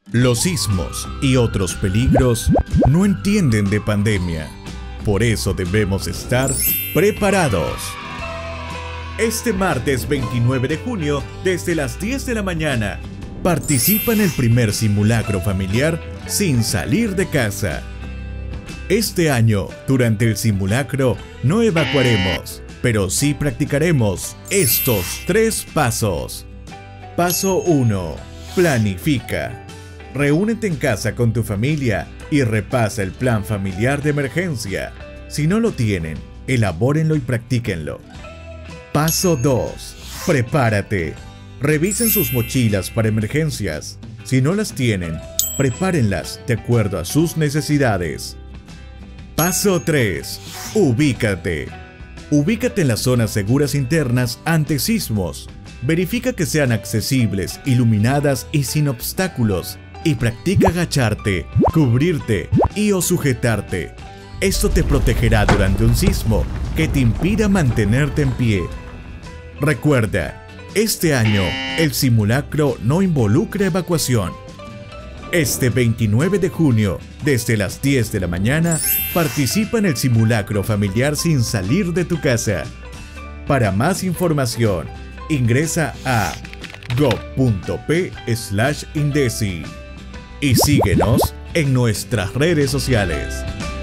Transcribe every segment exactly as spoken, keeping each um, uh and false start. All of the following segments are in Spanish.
Los sismos y otros peligros no entienden de pandemia. Por eso debemos estar preparados. Este martes veintinueve de junio, desde las diez de la mañana, participa en el primer simulacro familiar sin salir de casa. Este año, durante el simulacro, no evacuaremos, pero sí practicaremos estos tres pasos. Paso uno. Planifica. Reúnete en casa con tu familia y repasa el plan familiar de emergencia. Si no lo tienen, elabórenlo y practíquenlo. Paso dos. Prepárate. Revisen sus mochilas para emergencias. Si no las tienen, prepárenlas de acuerdo a sus necesidades. Paso tres. Ubícate. Ubícate en las zonas seguras internas ante sismos. Verifica que sean accesibles, iluminadas y sin obstáculos. Y practica agacharte, cubrirte y o sujetarte. Esto te protegerá durante un sismo que te impida mantenerte en pie. Recuerda, este año el simulacro no involucra evacuación. Este veintinueve de junio, desde las diez de la mañana, participa en el simulacro familiar sin salir de tu casa. Para más información, ingresa a gob punto pe slash indesi y síguenos en nuestras redes sociales.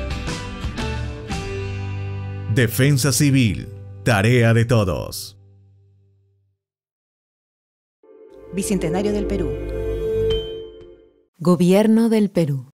Defensa Civil, tarea de todos. Bicentenario del Perú. Gobierno del Perú.